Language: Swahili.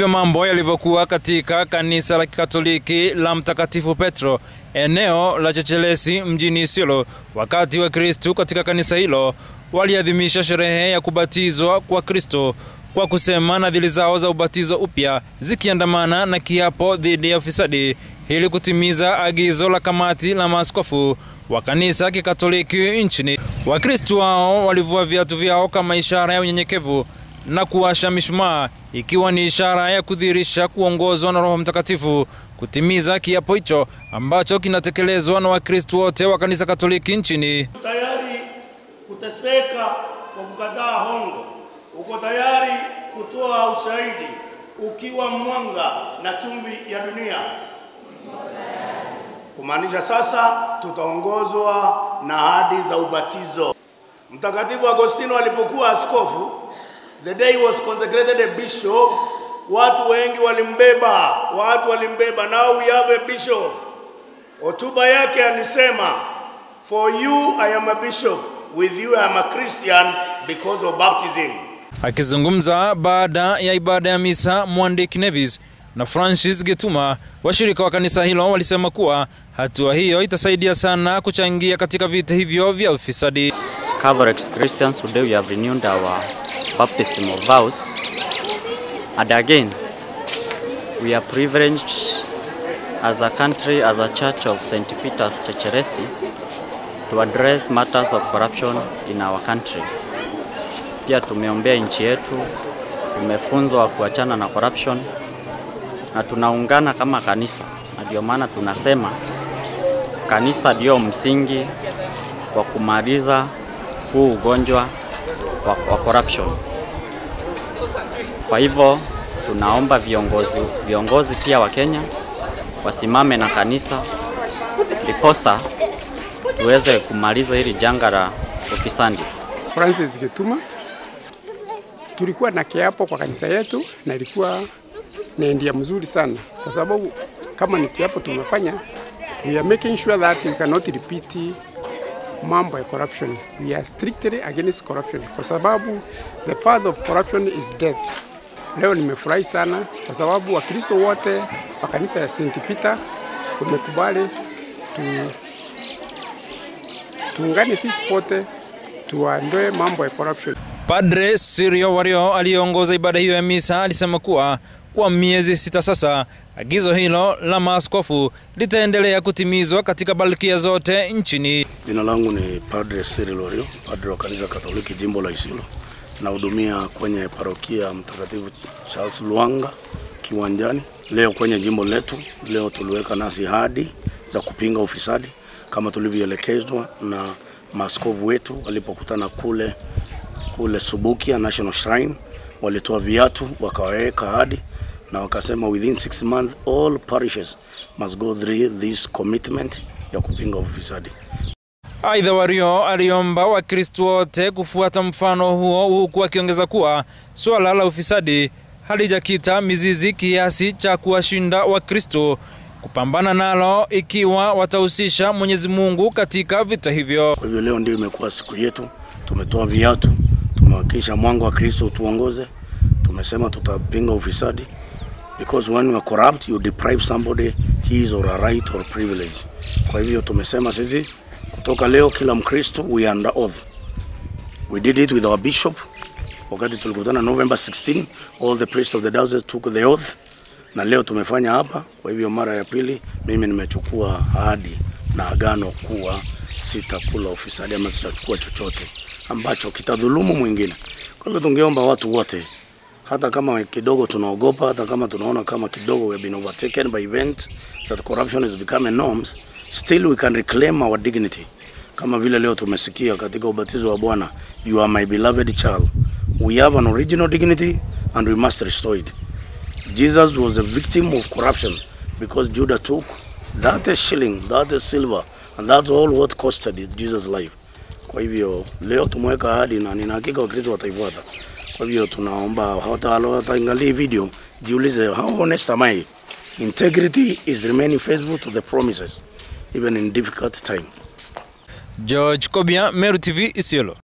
Ndivyo mambo yalivyokuwa katika kanisa la Kikatoliki la Mtakatifu Petro, eneo la Chechelesi mjini Isiolo, wakati wa Kristo katika kanisa hilo waliadhimisha sherehe ya kubatizwa kwa Kristo kwa kusema nadhiri zao za ubatizo upya zikiandamana na kiapo dhidi ya ufisadi ili kutimiza agizo la kamati la maaskofu wa kanisa Kikatoliki nchini. Wakristo wao walivua viatu vyao kama ishara ya unyenyekevu na kuwasha mishumaa, ikiwa ni ishara ya kudhihirisha kuongozwa na Roho Mtakatifu kutimiza kiapo hicho ambacho kinatekelezwa na Wakristo wote wa kanisa Katoliki nchini. Tayari kuteseka kwa kukataa hongo, uko tayari kutoa ushahidi ukiwa mwanga na chumvi ya dunia. Kumaanisha sasa tutaongozwa na ahadi za ubatizo. Mtakatifu Agostino alipokuwa askofu, the day he was consecrated a bishop, watu wengi walimbeba. Now we have a bishop. Hotuba yake alisema, for you I am a bishop, with you I am a Christian because of baptism. Akizungumza baada ya ibada ya misa, Mwandiki Nevis na Francis Getuma, washirika wa kanisa hilo, walisema kuwa hatua hiyo itasaidia sana kuchangia katika vita hivyo vya ufisadi. Catholic Christians, today we have renewed our baptism of vows, and again we are privileged as a country, as a church of St. Peter's Chechelesi, to address matters of corruption in our country. Pia tumeombea nchi yetu, tumefunzwa kuachana na corruption, na tunaungana kama kanisa, na ndio maana tunasema kanisa ndio msingi wa kumaliza huu ugonjwa wa corruption. Kwa hivyo tunaomba viongozi pia wa Kenya wasimame na kanisa ndiposa tuweze kumaliza hili janga la ufisadi. Francis Getuma, tulikuwa na kiapo kwa kanisa yetu na ilikuwa naendia mzuri sana, kwa sababu kama ni kiapo tumefanya, we are making sure that we cannot repeat mambo ya corruption. We are strictly against corruption, kwa sababu the path of corruption is death. Leo nimefurahi sana kwa sababu Wakristo wote wa kanisa ya St. Peter wamekubali tuungane sisi pote tuondoe mambo ya corruption. Padre Sirio Wario aliongoza ibada hiyo ya misa alisema kuwa kwa miezi 6 sasa agizo hilo la maaskofu litaendelea kutimizwa katika balkia zote nchini. Jina langu ni Padre Sirio Wario, padre wa kanisa Katoliki jimbo la Isiolo. Nahudumia kwenye parokia Mtakatifu Charles Lwanga Kiwanjani. Leo kwenye jimbo letu, leo tuliweka nasi ahadi za kupinga ufisadi kama tulivyoelekezwa na maaskofu wetu walipokutana kule Subukia National Shrine. Walitoa viatu wakaweka ahadi na wakasema within 6 months all parishes must go through this commitment ya kupinga ufisadi. Aidha, Wario aliomba Wakristo wote kufuata mfano huo, huku akiongeza kuwa swala la ufisadi halijakita mizizi kiasi cha kuwashinda Wakristo kupambana nalo ikiwa watahusisha Mwenyezi Mungu katika vita hivyo. Kwa hivyo leo ndio imekuwa siku yetu, tumetoa viatu, tumehakikisha mwanga wa Kristo tuongoze. Tumesema tutapinga ufisadi, because when you are corrupt you deprive somebody his or a right or privilege. Kwa hivyo tumesema sisi kutoka leo kila Mkristo we are under oath. We did it with our bishop. Wakati tulikutana November 16, all the priests of the diocese took the oath. Na leo tumefanya hapa. Kwa hivyo mara ya pili mimi nimechukua ahadi na agano kuwa sitakula ufisadi ama sitachukua chochote ambacho kitadhulumu mwingine. Kwa hivyo tungeomba watu wote, hata kama kidogo tunaogopa, hata kama tunaona kama kidogo we have been overtaken by events that corruption is becoming norms, still we can reclaim our dignity. Kama vile leo tumesikia katika ubatizo wa Bwana, you are my beloved child. We have an original dignity and we must restore it. Jesus was a victim of corruption because Judah took that shilling, that silver, and that's all what costed Jesus' life. Kwa hivyo leo tumeweka ahadi na nina hakika Wakristo wataifuata. Kwa hivyo tunaomba hataangalia video, jiulize, how honest am I? Integrity is remaining faithful to the promises even in difficult time. George Kobia, Meru TV, Isiolo.